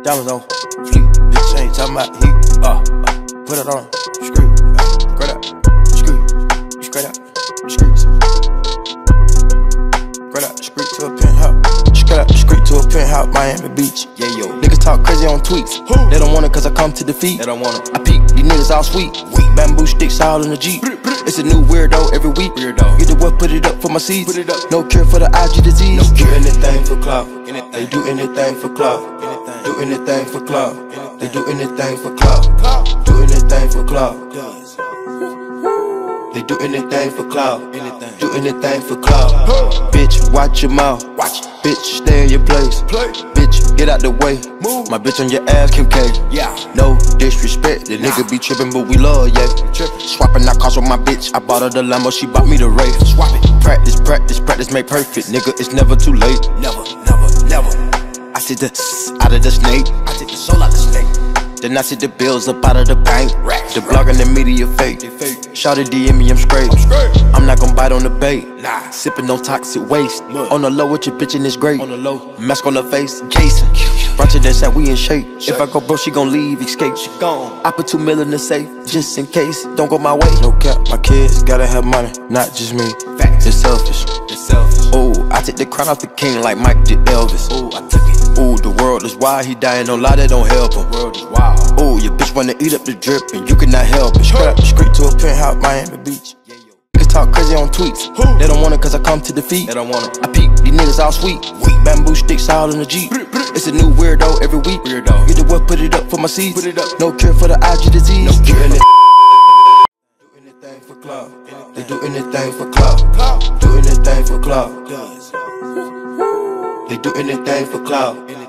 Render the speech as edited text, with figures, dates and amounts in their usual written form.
Diamonds on fleek, bitch ain't talking about heat. Put it on, screw, straight up, screw, straight up, streets. Straight up, street to a penthouse. Straight up, street to a penthouse, Miami Beach. Yeah, yo. Niggas talk crazy on tweets. They don't want it cause I come to defeat. They don't want it. I peek, these niggas all sweet. Bamboo sticks all in the Jeep. It's a new weirdo every week. Get the what, put it up for my seeds. No cure for the IG disease. No cure. Do anything for clout. They do anything for clout. Do anything for clout. They do anything for clout. Do anything for clout. They do anything for clout. Do anything for clout. Bitch, watch your mouth. Bitch, stay in your place. Bitch, get out the way. My bitch on your ass, Kim K. No disrespect, the nigga be trippin', but we love, yeah. Swapping out cars with my bitch. I bought her the Lambo, she bought me the Wraith. Swap it. Practice, practice, practice, make perfect. Nigga, it's never too late. Never, never, never. I see the out of the snake. I take the soul out the snake. Then I see the bills up out of the bank. The blog and the media fake. Shawty DM me, I'm straight. I'm not gon' bite on the bait. Sippin' no toxic waste. On the low with your bitch and it's great. Mask on the face, Jason. Brunch and said we in shape. If I go broke, she gon' leave, escape. She gone. I put $2 million in the safe, just in case. Don't go my way. No cap, my kids gotta have money, not just me. It's selfish. Ooh, I take the crown off the king like Mike did Elvis. Ooh, I took it. Ooh, the world is wild, he dying, no lie, that don't help him. World is wild. Ooh, your bitch wanna eat up the drip and you cannot help it. Straight up the street to a penthouse, Miami Beach. Niggas talk crazy on tweets. They don't want it cause I come to defeat. They don't want it. I peek, these niggas all sweet. Bamboo sticks all in the Jeep. It's a new weirdo every week. Get the what, put it up for my seeds. No cure for the IG disease. No cure. Do anything for clout. They do anything for clout. Do anything for clout. They do anything for clout.